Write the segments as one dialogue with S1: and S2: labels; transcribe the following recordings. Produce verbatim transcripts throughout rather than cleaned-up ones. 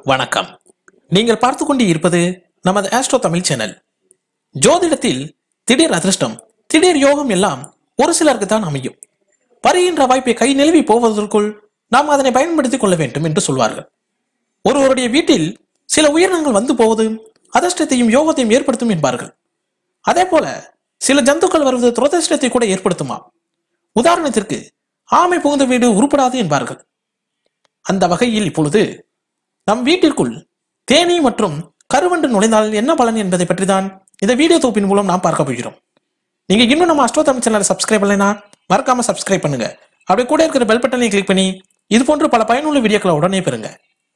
S1: வணக்கம். நீங்கள் பார்த்து கொண்டு இருப்பது நமது ஆஸ்ட்ரோதமிழ் சேனல். ஜோதிடத்தில் திடீர் அதிர்ஷ்டம், திடீர் யோகம் எல்லாம் ஒரு சிலருக்கு தான் அமையும். வருகின்ற வாய்ப்பை கை நழுவி போவதற்குள் நாம் அதனை பயன்படுத்திக் கொள்ள வேண்டும் என்று சொல்வார்கள். ஒருவருடைய வீட்டில் சில உயிரினங்கள் வந்து போவது அதிர்ஷ்டத்தையும் யோகத்தையும் ஏற்படுத்தும் என்பார்கள். அதே போல சில ஜந்துக்கள் வருவது துரதிர்ஷ்டத்தை கூட ஏற்படுத்துமா. உதாரணத்திற்கு ஆமை புகுந்த வீடு உருப்படாது என்பார்கள். அந்த வகையில் இப்பொழுது நம் வீட்டிற்குள் தேனி மற்றும் கருவண்டு நுழைந்தால் என்ன பலன் என்பதை பற்றி தான் இந்த வீடியோ தொகுப்பின் மூலம் நாம் பார்க்க போகிறோம். நீங்க இன்னும் நம்ம அஸ்ட்ரோதமிழ் சேனலை சப்ஸ்கிரைப் பண்ணலைன்னா மறக்காம சப்ஸ்கிரைப் பண்ணுங்க. அப்படியே கூட இருக்கிற பெல் பட்டனை கிளிக் பண்ணி இது போன்று பல பயனுள்ள வீடியோக்களை உடனே பெறுங்க.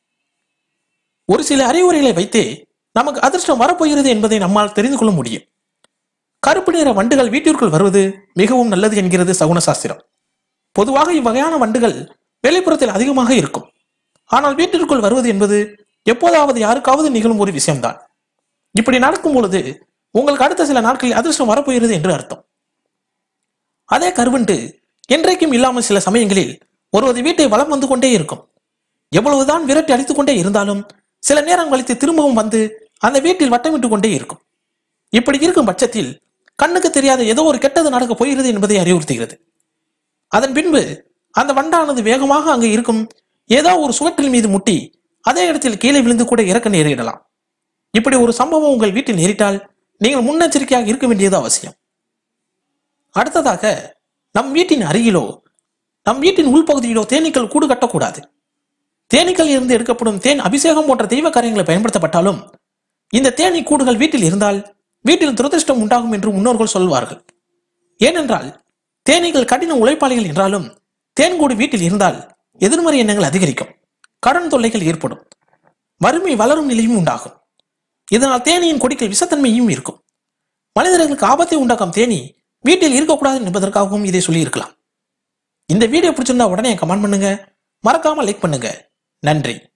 S1: ஒரு சில அறிவுரைகளை வைத்தே நமக்கு அதிர்ஷ்டம் வரப்போகிறது என்பதை நம்மால் தெரிந்து கொள்ள முடியும். கருப்பு நிற வண்டுகள் வீட்டிற்குள் வருவது மிகவும் நல்லது என்கிறது சகுன சாஸ்திரம். பொதுவாக இவ்வகையான வண்டுகள் வெளிப்புறத்தில் அதிகமாக இருக்கும். ஆனால் வீட்டிற்குள் வருவது என்பது எப்போதாவது யாருக்காவது நிகழும் ஒரு விஷயம்தான். இப்படி நடக்கும் பொழுது உங்களுக்கு அடுத்த சில நாட்களில் அதிர்ஷ்டம் வரப்போகிறது என்று அர்த்தம். அதே கருவண்டு என்றைக்கும் இல்லாமல் சில சமயங்களில் ஒருவது வீட்டை வலம் வந்து கொண்டே இருக்கும். எவ்வளவுதான் விரட்டி அடித்துக் கொண்டே இருந்தாலும் சில நேரம் கழித்து திரும்பவும் வந்து அந்த வீட்டில் வட்டமிட்டு கொண்டே இருக்கும். இப்படி இருக்கும் பட்சத்தில் கண்ணுக்கு தெரியாத ஏதோ ஒரு கெட்டது நடக்க போகிறது என்பதை அறிவுறுத்துகிறது. அதன் பின்பு அந்த வண்டானது வேகமாக அங்கு இருக்கும் ஏதோ ஒரு சுவற்றில் மீது முட்டி அதே இடத்தில் கீழே விழுந்து கூட இறக்க நேரிடலாம். இப்படி ஒரு சம்பவம் உங்கள் வீட்டில் நேரிட்டால் நீங்கள் முன்னெச்சரிக்கையாக இருக்க வேண்டியது அவசியம். அடுத்ததாக, நம் வீட்டின் அருகிலோ நம் வீட்டின் உள்பகுதியிலோ தேனீக்கள் கூடு கட்டக்கூடாது. தேனீக்கள் இருந்து எடுக்கப்படும் தேன் அபிஷேகம் போன்ற தெய்வ காரியங்களை பயன்படுத்தப்பட்டாலும் இந்த தேனீ கூடுகள் வீட்டில் இருந்தால் வீட்டில் துரதிர்ஷ்டம் உண்டாகும் என்று முன்னோர்கள் சொல்வார்கள். ஏனென்றால் தேனீக்கள் கடின உழைப்பாளிகள் என்றாலும் தேன்கூடு வீட்டில் இருந்தால் எதிர்மறை எண்ணங்கள் அதிகரிக்கும், கடன் தொல்லைகள் ஏற்படும், வறுமை வளரும் நிலையும் உண்டாகும். இதனால் தேனியின் கொடிகள் விஷத்தன்மையும் இருக்கும். மனிதர்களுக்கு ஆபத்தை உண்டாக்கும் தேனி வீட்டில் இருக்கக்கூடாது என்பதற்காகவும் இதை சொல்லி இருக்கலாம். இந்த வீடியோ பிடிச்சிருந்தா உடனே கமெண்ட் பண்ணுங்க, மறக்காம லைக் பண்ணுங்க. நன்றி.